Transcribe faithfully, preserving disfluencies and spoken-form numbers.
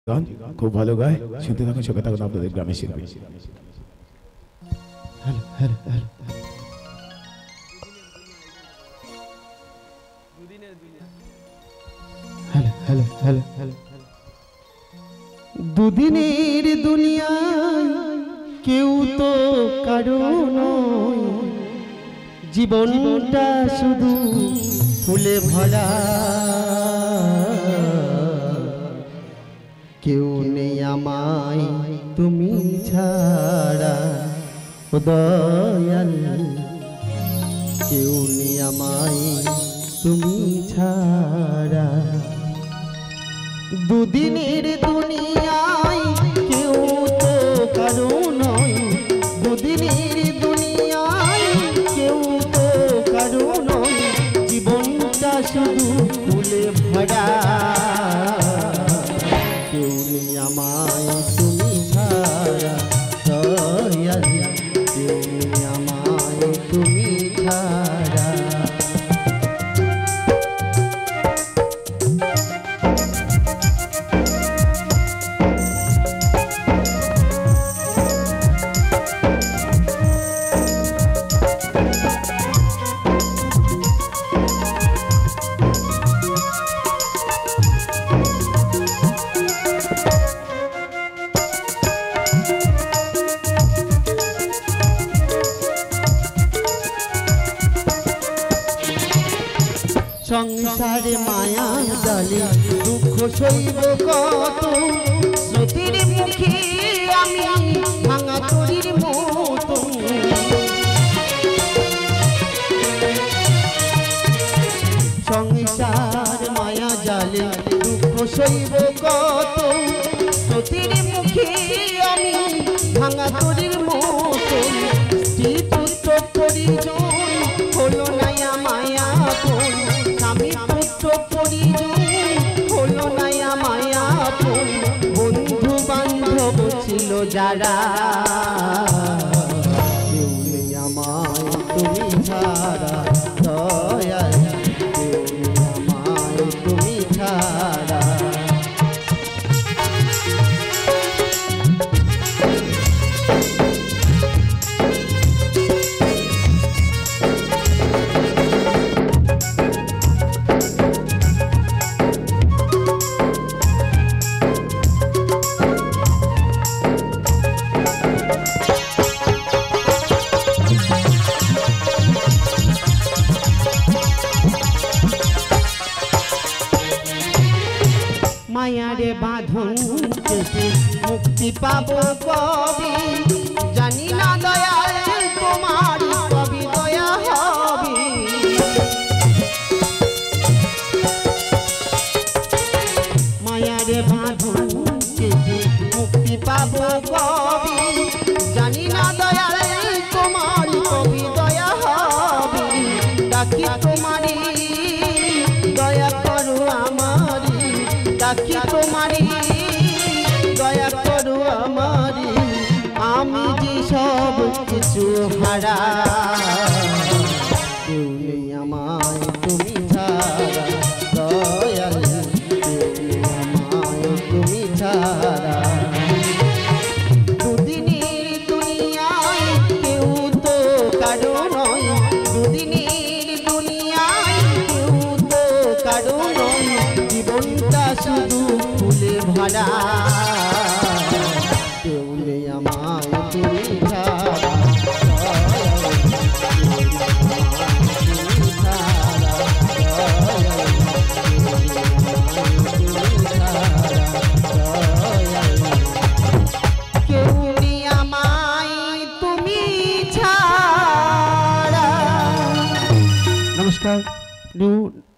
গান খুব ভালো গায়, শুনতে থাকুন, চোখে থাকুন আপনাদের গ্রামের শিল্পী। Hello hello hello hello hello hello hello দুদিনের দুনিয়ায় কেউ তো কারো নয়, জীবনটা শুধু ফুলে ভরা, কেউ নেই আমায় তুমি ছাড়া ও দয়াল, কেউ নেই আমায় তুমি ছাড়া। দুদিনের দুনিয়ায় কেউ তো কারো নয়, দুদিনের দুনিয়ায় কেউ তো কারো নয়, জীবনটা শুধু ফুলে ভরা, কেউ নেই আমায় তুমি ছাড়া দয়াল, কেউ নেই আমায় তুমি ছাড়া। সংসারে মায়া জালে দুঃখ সইব কত, স্মৃতির মুখে আমি ভাঙা তরির মতো, সংসার মায়া জালে দুঃখ সইব কত, স্মৃতির মুখে আমি ভাঙা তরির মতো, স্ত্রী পুত্র পরিজন হলো না মায়া আপন, স্বামী পুত্র পরিজন হলো না মায়া আপন, বন্ধু বান্ধব ছিল যারা, কেউ নেই আমায় তুমি ছাড়া দয়াল, কেউ নেই আমায় তুমি ছাড়া। মায়ারে বাঁধন থেকে মুক্তি পাবো কবি, জানি না দয়াল তোমার কবি দয়া হবে, মায়ারে বাঁধন থেকে মুক্তি পাবো কবি, জানি না দয়াল তোমার কবি দয়া হবে, ডাকি তোমারি দয়া করো আমারি, ডাকি তোমারি দয়া করো আমারি, আমি যে সব কিছু হারা, কেউ নেই আমায় তুমি ছাড়া দয়াল, কেউ নেই আমায় তুমি ছাড়া। দুদিনের দুনিয়ায় কেউ তো কারো নয়, দুদিনের দুনিয়ায় কেউ তো কারো নয়, জীবনটা শুধু ফুলে ভরা, কেউ নেই আমায় তুমি ছাড়া কেউ নেই আমায় তুমি ছাড়া। নমস্কার।